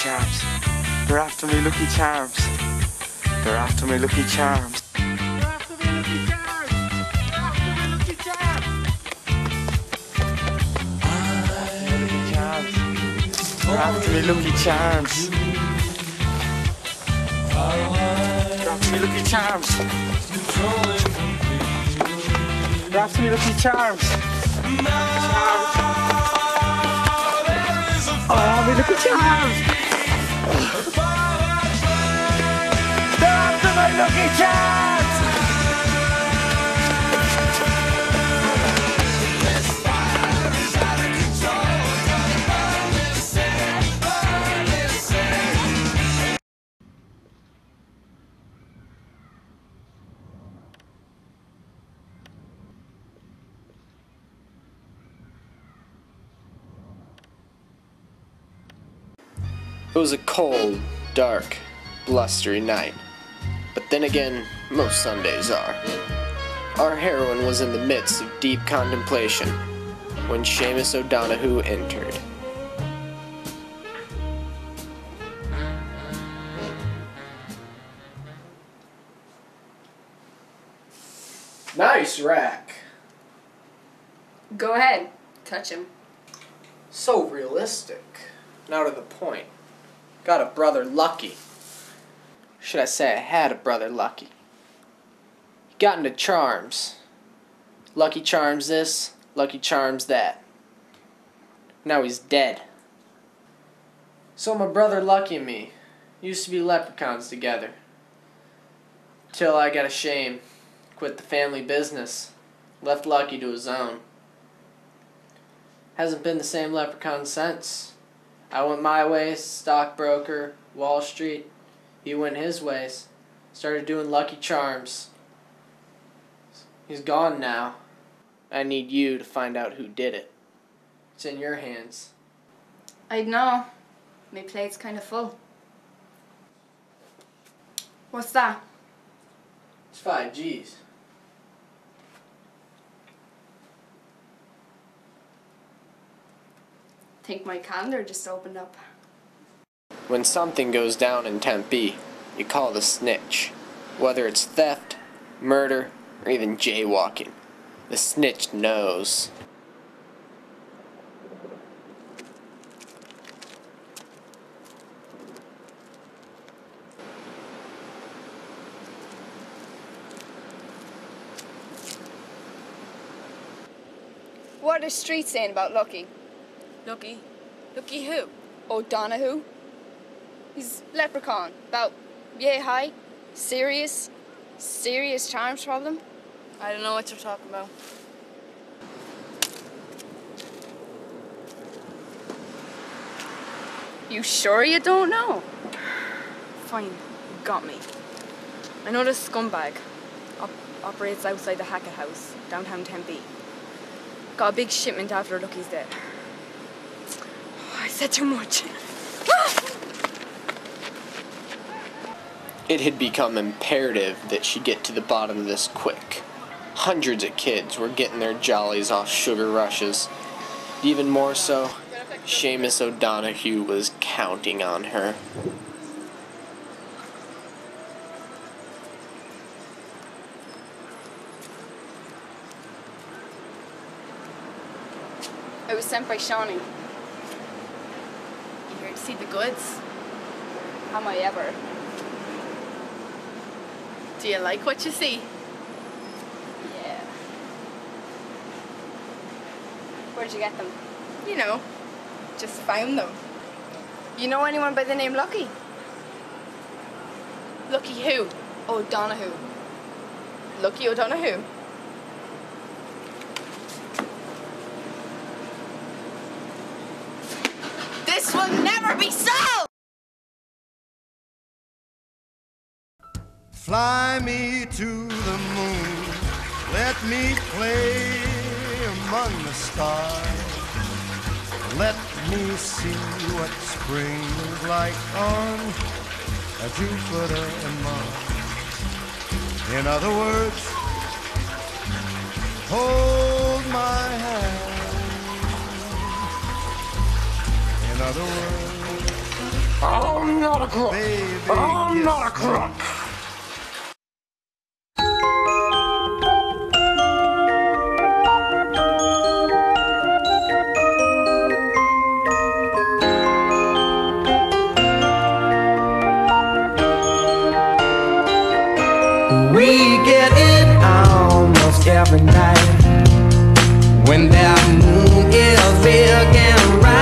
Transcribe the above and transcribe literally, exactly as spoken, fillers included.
Charms. They're after me Lucky Charms. They're after me Lucky Charms. They're after me Lucky Charms. They're after me Lucky Charms. Lucky Charms. They're after me Lucky Charms. They're after me Lucky Charms. They're after me Lucky Charms. Oh, me Lucky Charms! They're after my Lucky Charms! It was a cold, dark, blustery night. But then again, most Sundays are. Our heroine was in the midst of deep contemplation when Seamus O'Donoghue entered. Nice rack. Go ahead, touch him. So realistic. Now to the point. Got a brother lucky. Should I say I had a brother lucky? He got into charms. Lucky Charms this, Lucky Charms that. Now he's dead. So my brother Lucky and me used to be leprechauns together. Till I got ashamed, quit the family business, left Lucky to his own. Hasn't been the same leprechaun since. I went my ways, stockbroker, Wall Street. He went his ways, started doing Lucky Charms. He's gone now. I need you to find out who did it. It's in your hands. I'd know. My plate's kind of full. What's that? It's five G's. Think my calendar just opened up. When something goes down in Tempe, you call the snitch. Whether it's theft, murder, or even jaywalking, the snitch knows. What are the streets saying about Lucky? Lucky? Lucky who? O'Donoghue? He's leprechaun. About yay high. Serious. Serious charms problem. I don't know what you're talking about. You sure you don't know? Fine, you got me. I know this scumbag op operates outside the Hackett House, downtown Tempe. Got a big shipment after Lucky's dead. I said too much. It had become imperative that she get to the bottom of this quick. Hundreds of kids were getting their jollies off sugar rushes. Even more so, Seamus O'Donoghue was counting on her. I was sent by Shawnee. You here to see the goods? Am I ever? Do you like what you see? Yeah. Where'd you get them? You know, just found them. You know anyone by the name Lucky? Lucky who? O'Donoghue. Lucky O'Donoghue? This will never be solved! Fly me to the moon, let me play among the stars. Let me see what spring is like on Jupiter and Mars. In other words, hold my hand. In other words, Oh, not a crook. Baby, I'm kiss not a me. crook. We get it almost every night when that moon is big and bright.